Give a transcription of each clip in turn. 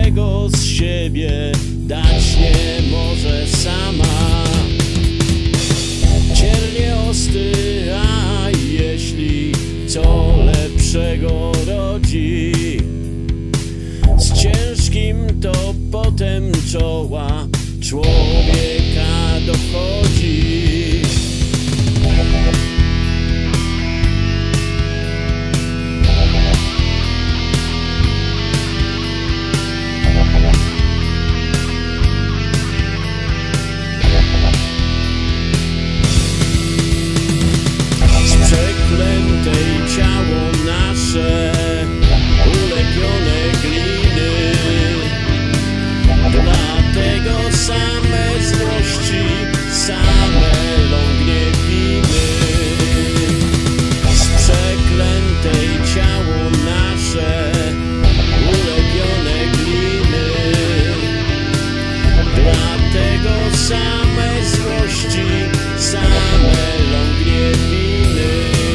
czego z siebie dać nie może sama. Ciernie ostry, a jeśli co lepszego rodzi, z ciężkim to potem czoła człowieka dochodzi. Ciało nasze ulepione gliny, dlatego same złości, same lągnie winy. Z przeklętej ciało nasze ulepione gliny, dlatego same złości, same lągnie winy.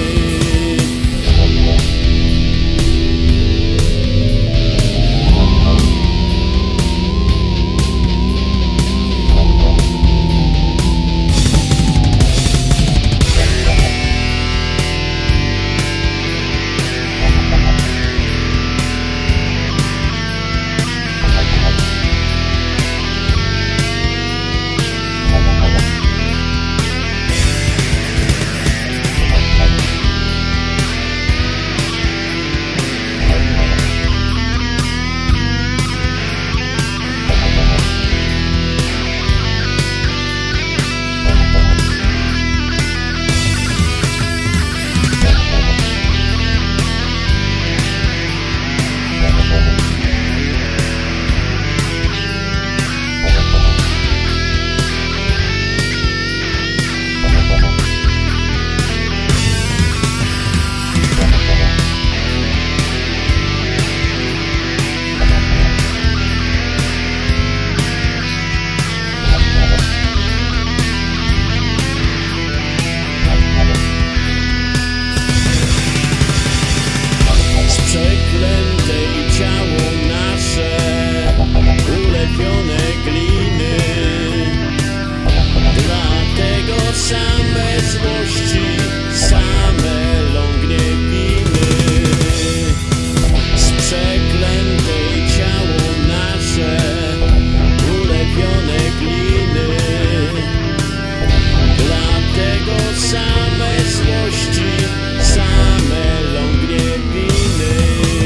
Przeklętej ciało nasze ulepione gliny, dlatego same złości, same lągnie winy. Z przeklętej ciało nasze ulepione gliny, dlatego same złości, same lągnie winy.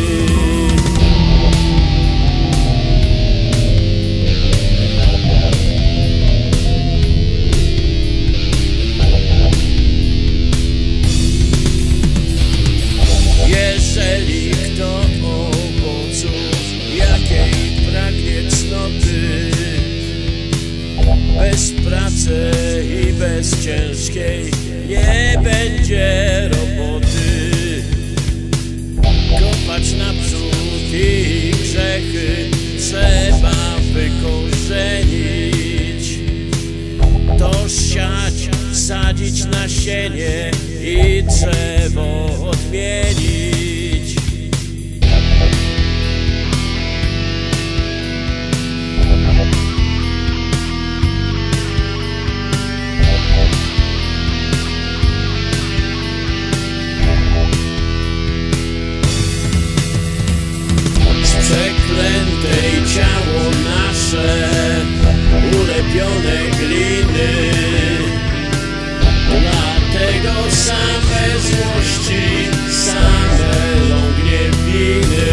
Jeżeli kto owoców jakiej pragnie cnoty, bez pracy i bez ciężkiej nie będzie roboty. Kopać naprzód i grzechy trzeba wykorzenić, to siać, sadzić nasienie i drzewo odmienić. Przeklętej ciało nasze ulepione gliny, dlatego same złości, same lągnie winy.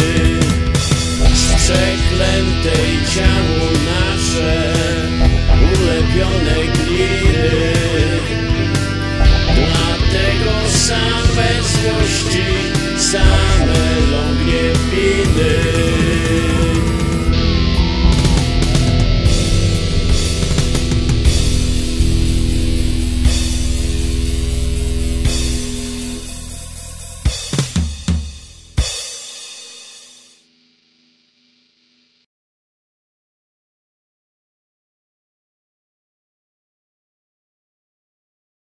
Z przeklętej ciało nasze ulepione gliny, dlatego same złości, same